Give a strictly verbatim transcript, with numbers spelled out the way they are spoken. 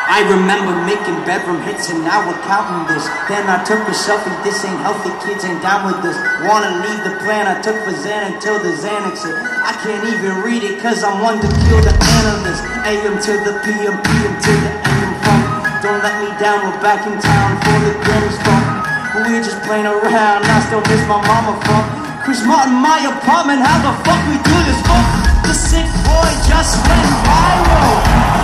I remember making bedroom hits and now we're counting this. Then I took a selfie, this ain't healthy, kids ain't down with this. Wanna leave the plan, I took for Xan until the Xanax hit. I can't even read it cause I'm one to kill the analyst. A M to the P M, P M to the A M funk. Don't let me down, we're back in town for the Grammys funk. We just playing around, I still miss my mama funk. Chris Martin, my apartment, how the fuck we do this funk? The sick boy just went viral.